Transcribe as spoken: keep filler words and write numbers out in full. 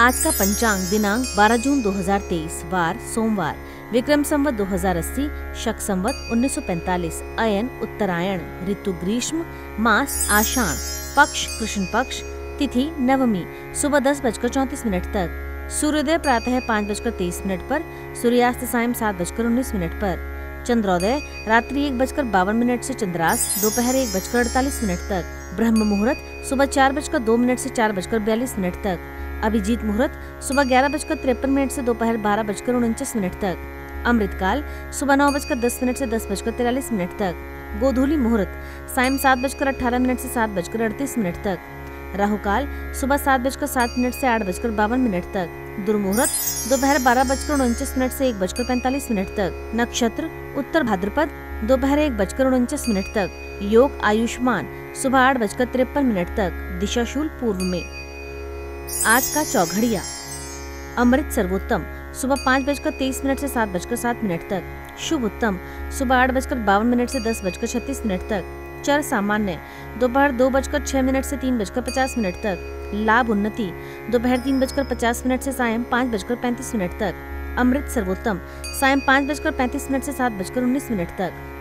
आज का पंचांग दिनांक बारह जून दो हजार तेईस, वार सोमवार, विक्रम संवत दो हजार अस्सी, शक संवत उन्नीस सौ पैंतालीस, अयन उत्तरायण, ऋतु ग्रीष्म, मास आषाढ़, पक्ष कृष्ण पक्ष, तिथि नवमी, सुबह दस बजकर चौंतीस मिनट तक। सूर्योदय प्रातः पाँच बजकर तेईस मिनट पर, सूर्यास्त सायं सात बजकर उन्नीस मिनट पर। चंद्रोदय रात्रि एक बजकर बावन मिनट से चंद्रास दोपहर एक बजकर अड़तालीस मिनट तक। ब्रह्म मुहूर्त सुबह चार बजकर दो मिनट से चार बजकर बयालीस मिनट तक। अभिजीत मुहूर्त सुबह ग्यारह बजकर तिरपन मिनट से दोपहर बारह बजकर उनचास मिनट तक। अमृत काल सुबह नौ बजकर दस मिनट से दस बजकर तिरालीस मिनट तक। गोधूली मुहूर्त सायं सात बजकर अठारह मिनट से सात बजकर अड़तीस मिनट तक। राहु काल सुबह सात बजकर सात मिनट से आठ बजकर बावन मिनट तक। दुर्मुहूर्त दोपहर बारह बजकर उनचास मिनट से एक बजकर पैंतालीस मिनट तक। नक्षत्र उत्तर भाद्रपद दोपहर एक बजकर उनचास मिनट तक। योग आयुष्मान सुबह आठ बजकर तिरपन मिनट तक। दिशाशूल पूर्व में। आज का चौघड़िया अमृत सर्वोत्तम सुबह पाँच बजकर तेईस मिनट से सात बजकर सात मिनट तक। शुभ उत्तम सुबह आठ बजकर बावन मिनट से दस बजकर छत्तीस मिनट तक। चर सामान्य दोपहर दो बजकर छह मिनट से तीन बजकर पचास मिनट तक। लाभ उन्नति दोपहर तीन बजकर पचास मिनट से सायं पाँच बजकर पैंतीस मिनट तक। अमृत सर्वोत्तम सायं पाँच बजकर पैंतीस मिनट से सात बजकर उन्नीस मिनट तक।